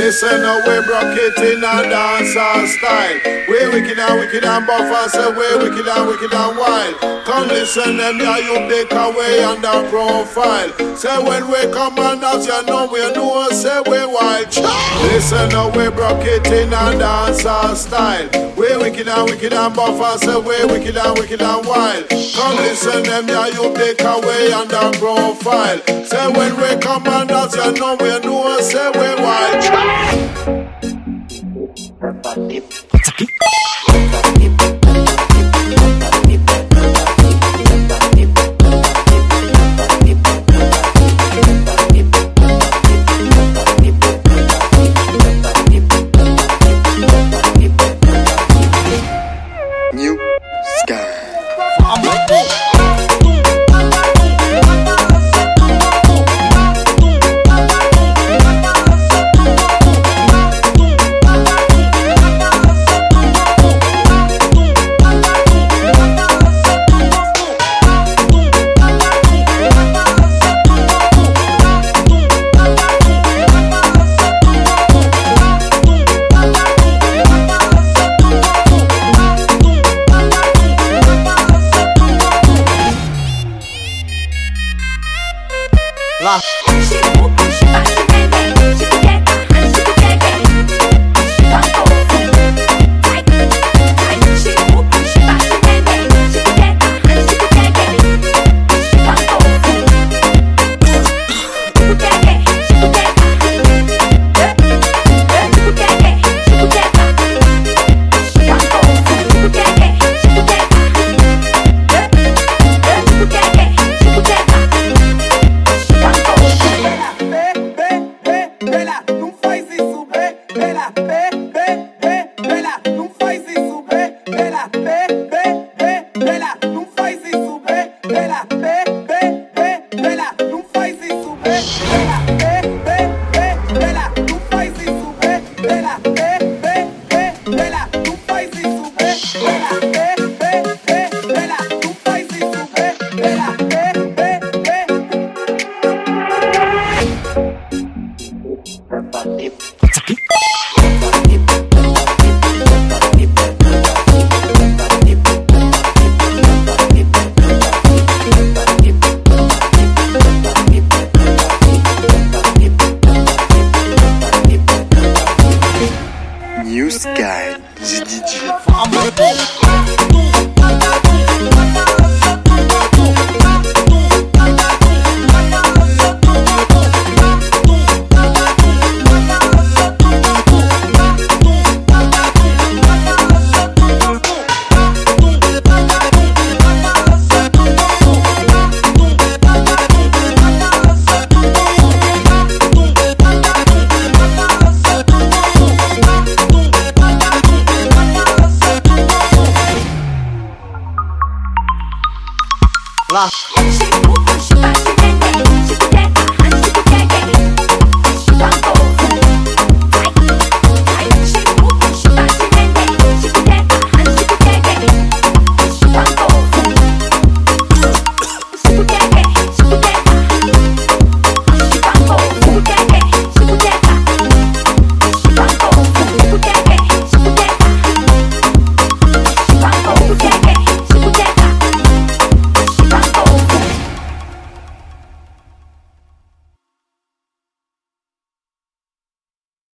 Listen now, we broke it in a dancehall style. We wicked and buff and say we wicked and wild. Come listen them, yeah, you take away on the profile. Say when we come on dance, you know we know, say we wild. Listen now, we broke it in a dancehall style. We wicked and buff and say we wicked and wild. Come listen them, yeah, you take away on the profile. Say when we come on dance, you know we know, say we wild. NewSkine, the DJ.